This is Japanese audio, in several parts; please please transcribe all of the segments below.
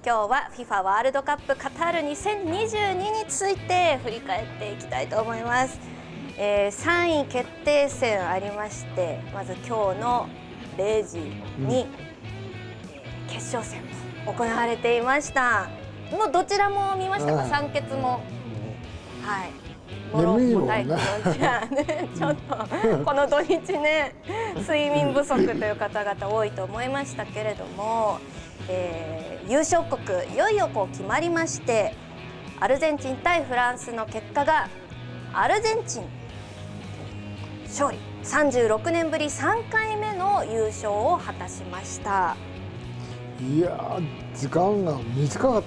今日は FIFA ワールドカップカタール2022について振り返っていきたいと思います。3位決定戦ありまして、まず今日の0時に、決勝戦も行われていました。もうどちらも見ましたか？3決も。はい。モロッコ対クロアチアね、ちょっとこの土日ね、睡眠不足という方々多いと思いましたけれども、優勝国いよいよ決まりまして、アルゼンチン対フランスの結果がアルゼンチン勝利、36年ぶり3回目の優勝を果たしました。 いやー、時間が短かった。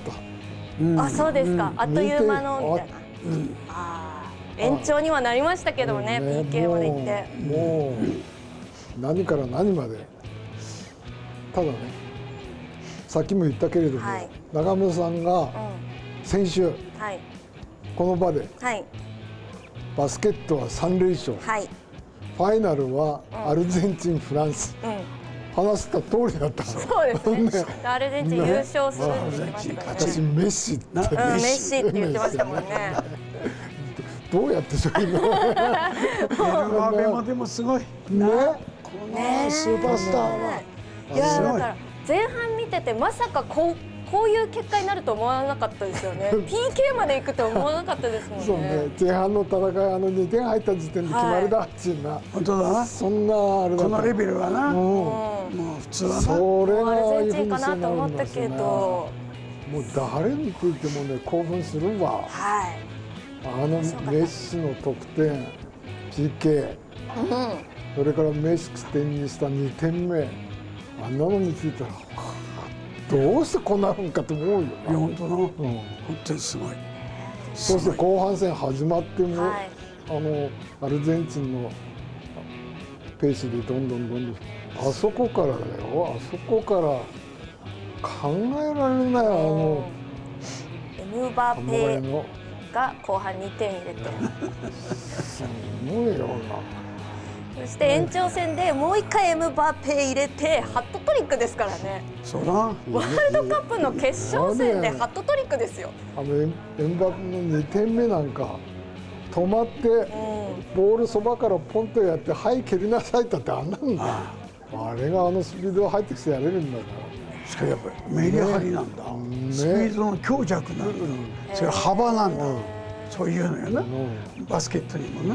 あ、そうですか。あっという間のみたいな。延長にはなりましたけどね、PK までいって。 もう何から何まで。ただね、さっきも言ったけれども、中村さんが先週、この場で、バスケットは3連勝、ファイナルはアルゼンチン、フランス。話した通りだったから。 そうですね。アルゼンチン優勝するって言ってましたからね。 私メッシってメッシって言ってましたもんね。 どうやってそういうの？ アベマでもすごい。ね、このスーパースターは。 いや、だから前半見ててまさかこういう結果になると思わなかったですよね。PK まで行くと思わなかったですもんね。 そうね。前半の戦い2点入った時点で決まりだっちゅうな。 本当だな。 そんなあれだ。 このレベルはな。もう普通はな。 それがアルゼンチンかなと思ったけど。もう誰に聞いてもね興奮するわ。メッシの得点、PK、それからメッシ起点にした2点目、あんなのについたらどうしてこんなのかと思うよ。 本当な、本当にすごい。 そして後半戦始まっても、アルゼンチンのペースでどんどんあそこからだよ、あそこから考えられないエムバペが後半2点入れて、 すごいよな。 そして延長戦でもう1回エムバペ入れてハットトリックですからね。 そうだ。 ワールドカップの決勝戦でハットトリックですよ。 エムバペの2点目なんか止まってボールそばからポンとやって「はい蹴りなさい」ってあんなんだ。あれがスピード入ってきてやれるんだから。 しかもやっぱりメリハリなんだ。スピードの強弱なんだ。それ幅なんだ。そういうのよな。バスケットにもな。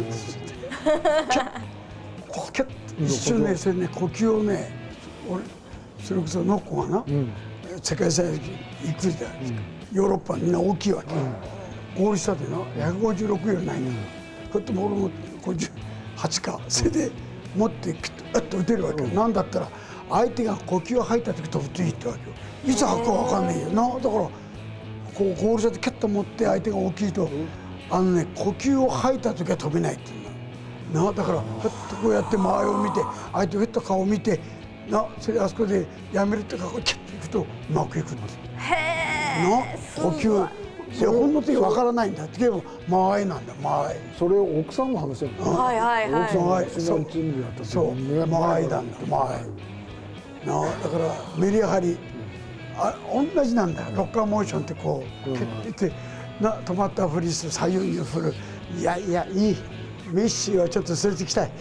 キャッ一瞬ね、それね、呼吸をね、俺それこそノッコがな、世界大会行くじゃないですか。ヨーロッパみんな大きいわけ。ゴール下でな、156よりないんだ。こうやってボールも58か、それで持ってキュッと打てるわけよ。なんだったら相手が呼吸が入った時飛ぶといいってわけよ。いつ吐くか分かんないよな。だからこうゴール下でキャッと持って相手が大きいと呼吸を吐いた時は飛べないっていうの。だからふっとこうやって周りを見て相手ふっと顔を見てそれであそこでやめるってかこうキャッといくとうまくいくんです。呼吸いやほんの時わからないんだってけど間合いなんだ、間合い。 それを奥さんの話だった。 はい。 奥さんがチームでやったそう間合いなんだ、間合い。だからメリハリ同じなんだ。ロッカーモーションってこう蹴って止まったふりする、左右に振る。いやいい。メッシはちょっと連れてきたい。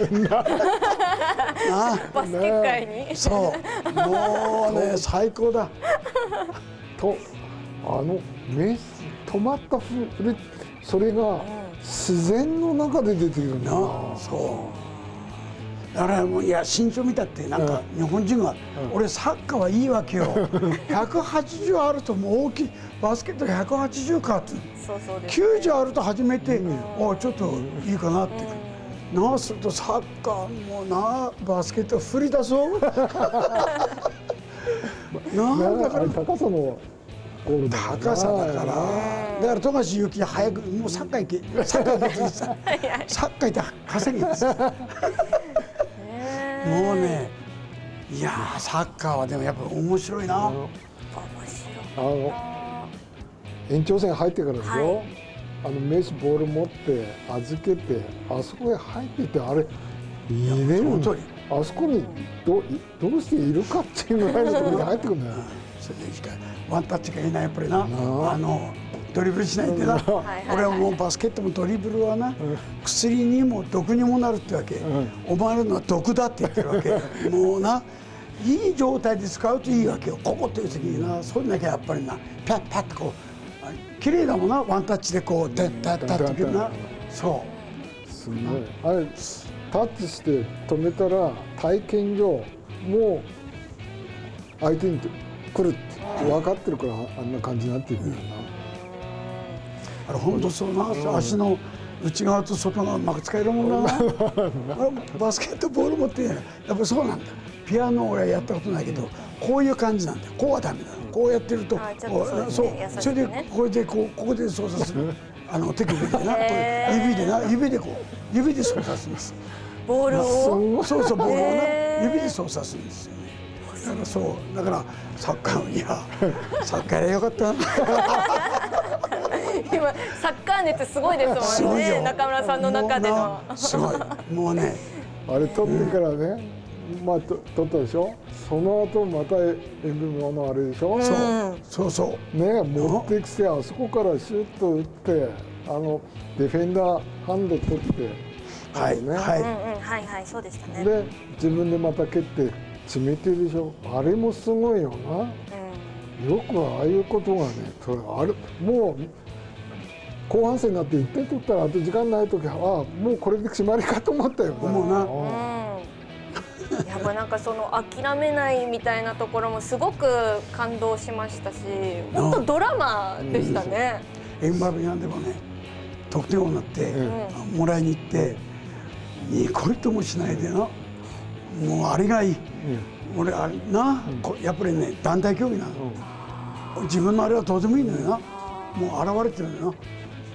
バスケ界に。 そう。もうね最高だ。 とメッシ止まったふり、それが自然の中で出てくるんだ。 そう。だからもう身長見たってなんか日本人が俺サッカーはいいわけよ。180あるともう大きいバスケット180かって。90あると初めてちょっといいかなって。するとサッカーもバスケット振り出そう。だから高さの高さだから。だから富樫勇樹早くもうサッカー行け、サッカー行けってサッカー行って稼げです。もうね、いやサッカーはでもやっぱ面白いな。 延長戦入ってからですよ。メッシボール持って預けてあそこへ入ってて、あれ入れる。 あそこにどうしているかっていうぐらいのところに入ってくるんだよ。 それでしかワンタッチがいないやっぱりな、ドリブルしないでな。俺はもうバスケットもドリブルはな、薬にも毒にもなるってわけ。お前らのは毒だって言ってるわけ。もうないい状態で使うといいわけよ。ここっていう時にな、そういうだけやっぱりな、パッパッとこう綺麗だもんな、ワンタッチでこうタッタッタッってな。そう。 すごい。あれタッチして止めたら体験上もう相手に来るって分かってるからあんな感じになってるんだよな。 あれ本当そうな、足の内側と外側うまく使えるもんな。バスケットボール持ってやっぱりそうなんだ。ピアノ俺はやったことないけど、こういう感じなんだよ。こうはダメだ。こうやってると、そう、それでこれでここで操作する。手首でな、指でこう指で操作するんです。 ボールをそうそう、ボールをね指で操作するんですよね。だからそうだからサッカー、いやサッカーやれよかったな。 今サッカー熱すごいですもんね、中村さんの中での。 すごい、もうねあれ取ってからね、まあ取ったでしょ。その後また塩分のあれでしょ。 そうね、持ってきてあそこからシュッと打って、ディフェンダーハンド取って。 はいそうでしたね。 で自分でまた蹴って決めてるでしょ。あれもすごいよな。よくああいうことがね、あれもう後半戦になって1点取ったらあと時間ない時はもうこれで決まりかと思ったよ。 もうな。 やっぱなんかその諦めないみたいなところもすごく感動しましたし、本当ドラマでしたね。 エムバペなんでもね、得点王になってもらいに行って。ニコリともしないでな、もうあれがいい、俺あれな、やっぱりね団体競技なの、自分のあれはどうでもいいのよな、もう現れてるのよ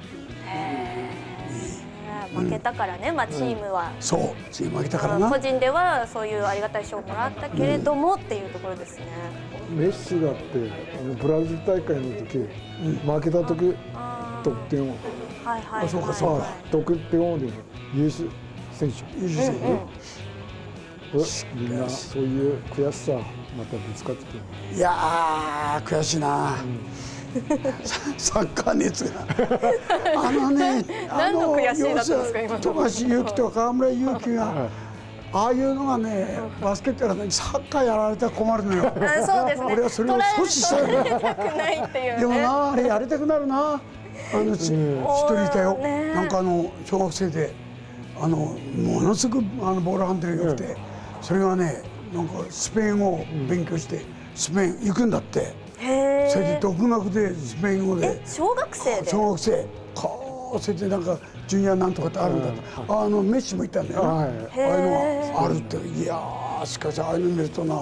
な。負けたからね、チームは、 そうチーム負けたからな、 個人ではそういうありがたい賞をもらったけれどもっていうところですね。 メッシだってブラジル大会の時、負けた時得点王、 そうかそうか、 得点王で優勝選手、みんなそういう悔しさまたぶつかってくる。 いやー悔しいな、サッカー熱が何の悔しいだったんですか今の。 富樫勇樹と河村勇輝がああいうのがね、バスケットやらない、サッカーやられたら困るのよ。 そうですね。 俺はそれを阻止したいの。でもな、あれやりたくなるな。一人いたよ。なんか小学生でものすごくボールハンドルが良くて、それがねなんかスペイン語を勉強してスペイン行くんだって。それで独学でスペイン語で。 小学生で。 小学生。それでなんかジュニアなんとかってあるんだと。メッシも言ったんだよな。ああいうのがあるって。いやーしかしああいうの見るとな。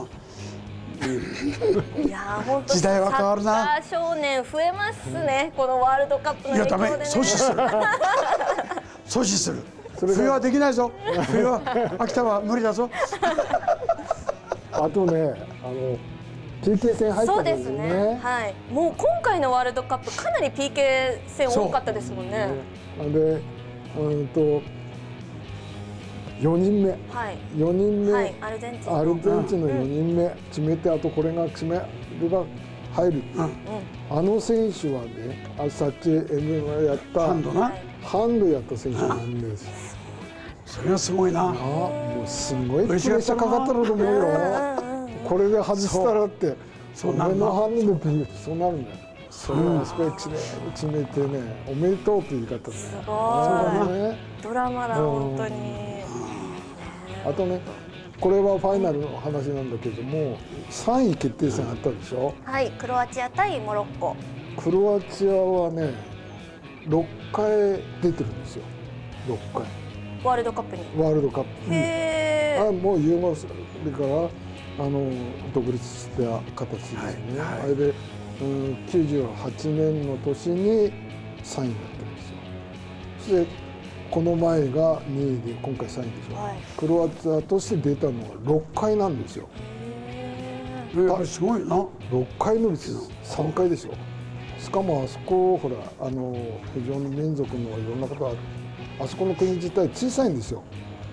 いや本当時代は変わるな。 サッカー少年増えますね、このワールドカップの影響でね。 いやダメ、阻止する。阻止する。冬はできないぞ。冬は秋田は無理だぞ。 あとね、PK 戦入ったんですよね。 そうですね。はい。もう今回のワールドカップかなり PK 戦多かったですもんね。 で、4人目、4人目、アルゼンチンの4人目決めて、あとこれが決めれば入る。あの選手はね、さっき M がやったハンドやった選手なんですよ。 それはすごいな。 もうすごいプレッシャーかかったと思うよ。これで外したらって、俺のハンドでそうなるんだよ。それをスペックで決めてね、おめでとうって言い方ね。 すごい。ドラマだ本当に。 あとね、これはファイナルの話なんだけども、3位決定戦あったでしょ。 はい、クロアチア対モロッコ。 クロアチアはね、6回出てるんですよ。6回。 ワールドカップに。 ワールドカップ。 へえ。 もうユーゴスラビアから独立した形ですね。あれで、98年の年に3位になってるんですよ。そしてこの前が2位で今回3位でしょ。クロアチアとして出たのは6回なんですよ。 すごいな。 6回のうち3回でしょ。しかもあそこほら非常に民族のいろんなことがある。あそこの国自体小さいんですよ。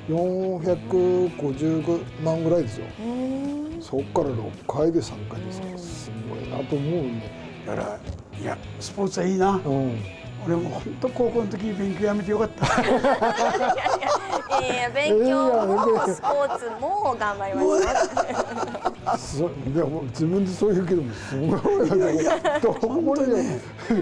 450万ぐらいですよ。そこから6回で3回ですから、すごいなと思うんで。 だからいやスポーツはいいな。俺も本当高校の時に勉強やめてよかった。 いや勉強もスポーツも頑張りました。 でも自分でそう言うけどもすごいな。いや本当にね、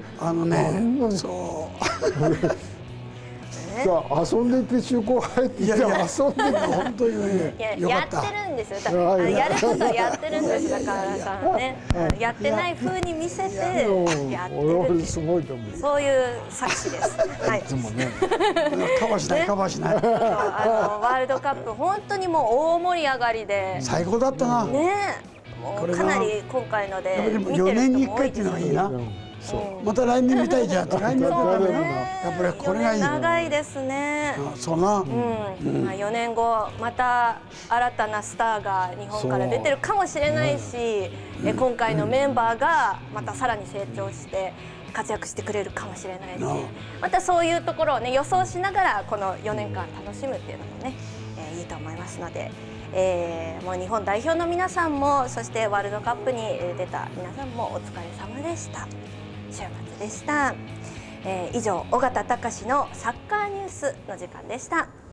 そう。 さあ遊んでいて中高入って遊んで本当にねやってるんですよ。やることはやってるんです。だからさね、やってない風に見せてやってる。 すごいと思う。 そういう作詞です。はい。 いつもね。 カバーしないカバーしない。 ワールドカップ本当にもう大盛り上がりで。 最高だったな。 ね。もうかなり今回ので見てる人も多いです。 4年に1回っていうのがいいな。また来年見たいじゃん。来年見たいな。やっぱりこれがいい。 長いですね。 そうな。 4年後また新たなスターが日本から出てるかもしれないし、今回のメンバーがまたさらに成長して活躍してくれるかもしれないし、またそういうところをね予想しながらこの4年間楽しむっていうのもね、いいと思いますので。もう日本代表の皆さんもそしてワールドカップに出た皆さんもお疲れ様でした。週末でした。以上、尾形隆のサッカーニュースの時間でした。